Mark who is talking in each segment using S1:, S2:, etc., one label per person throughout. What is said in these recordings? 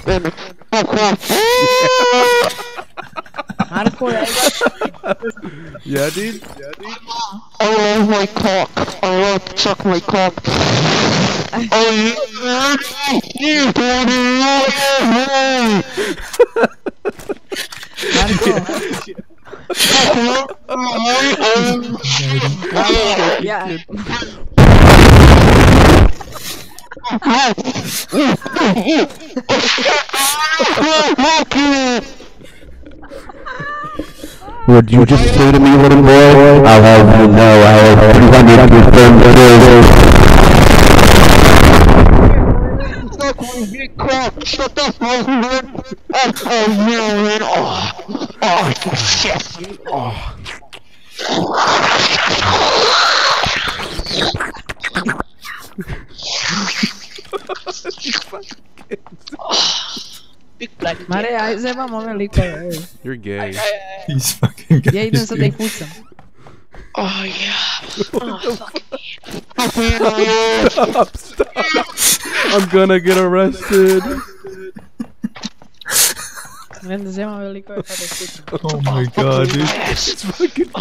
S1: and fuck off.
S2: Hardcore,
S3: Yeah, dude.
S1: I love my cock. I love to suck my cock.
S2: Yeah.
S4: Would you just say to me, little boy? I'll have you know I have 300 confirmed kills.
S1: Suck my big cock. Shut the fuck up. Oh, man. Oh, shit. Oh.
S2: Big black. Mare, aj zjebam ove likove.
S3: You're gay.
S5: He's fucking gay.
S2: Ja idem sa da ih pucam.
S1: Oh, yeah.
S3: Stop. I'm gonna get arrested.
S2: Idem da zjebam ove likove pa da ih pucam.
S5: Oh my god, dude.
S3: It's fucking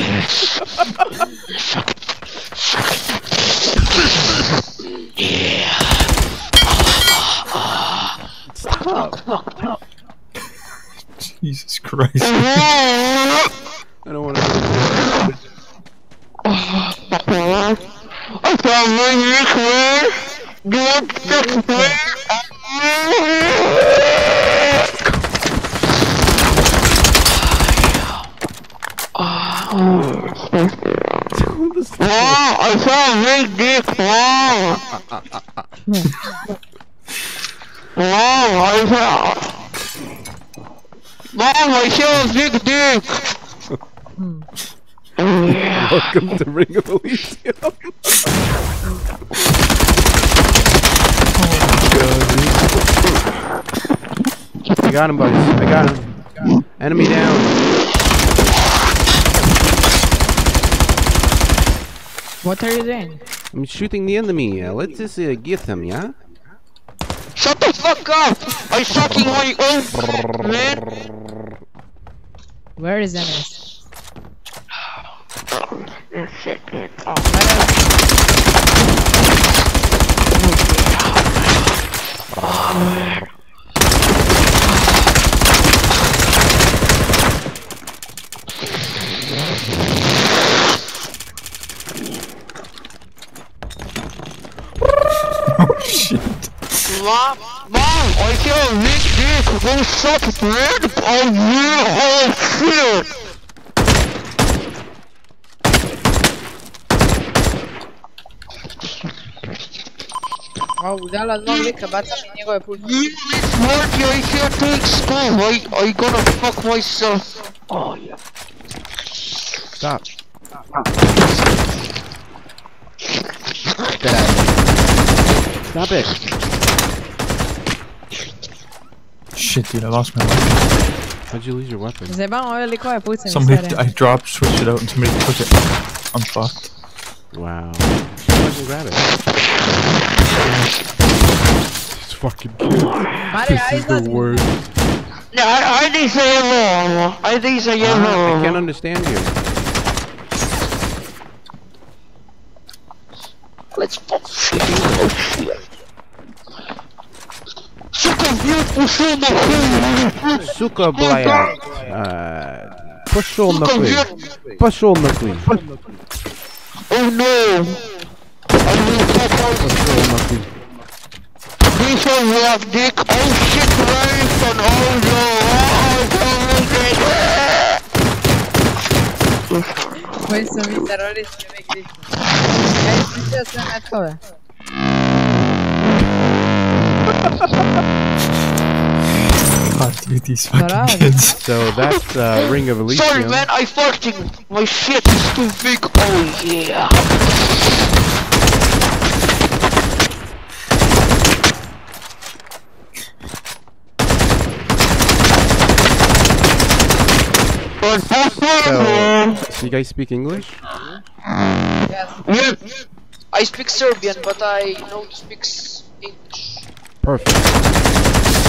S1: Yeah.
S3: Stop.
S5: Jesus Christ.
S3: I don't want to.
S1: I found my new career. Good career. Wow, I found big dick. Wow. Wow, I found. Mom, I saw a big dick.
S3: Welcome to Ring of Elysium. I got him, buddies. I got him. Enemy down.
S2: What are you doing?
S3: I'm shooting the enemy. Let's just get him, yeah?
S1: Shut the fuck up! I'm sucking my own man.
S2: Where is enemies?
S5: Oh shit.
S1: Mom, I feel a big dick. Go suck it, man. Oh yeah, oh shit.
S2: O, udala od mog lika, bacam i njegove puške.
S1: Marky, I can't take school. I gonna fuck myself. Oh yeah.
S3: Stop.
S4: Get out.
S3: Stop it.
S5: Shit, dude, I lost my weapon.
S3: How'd you lose your weapon?
S2: Zjebam ove likove, pucam i
S5: Somebody,
S2: sve.
S5: I dropped, switched it out, and somebody took it. I'm fucked.
S3: Wow. Fucking grab it. These fucking kids.
S2: Mare,
S3: This
S2: aj
S3: is the
S2: izlazim.
S3: worst.
S1: No, I didn't say hello. I didn't say hello.
S3: I can't understand you.
S1: Let's fuck shit. Oh shit. Сука, блядь, пошел нахуй.
S3: Сука, блядь. Пошел нахуй. Пошел нахуй.
S1: Oh no. I will fuck out.
S3: Пошел нахуй.
S1: This one black dick. Oh shit, right on. Oh no.
S2: Koji su mi teroristi uvijek dišu. Ja ispričao sve metkove.
S5: God, dude, these fucking
S2: Bravo.
S5: kids.
S3: So that's Ring of Elysium.
S1: Sorry man, I fucked him. My shit is too big. Oh yeah.
S3: So you guys speak English?
S2: Yes.
S1: Yep.
S2: I speak Serbian, but I know to speak English.
S3: Perfect.